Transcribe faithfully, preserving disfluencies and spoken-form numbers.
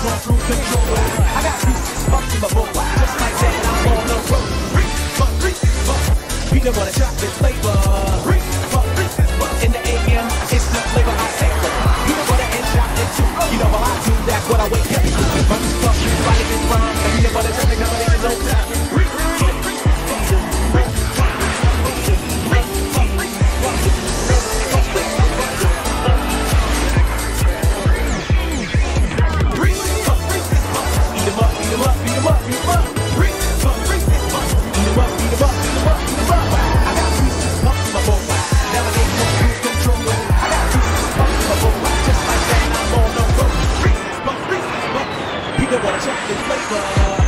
on cruise control. I got Reeses Puffs in my bowl. Just like that, I'm on the road. Reeses Puffs, Reeses Puffs. Peanut butter chocolate flavor. Reeses Puffs, Reeses Puffs. In the A M, it's the flavor I savor. Peanut butter and chocolate too. You know how I do, that's what I wake up to. Reeses Puffs, right in rhyme. And peanut butter chocolate coming in no time. Peanut butter chocolate flavor.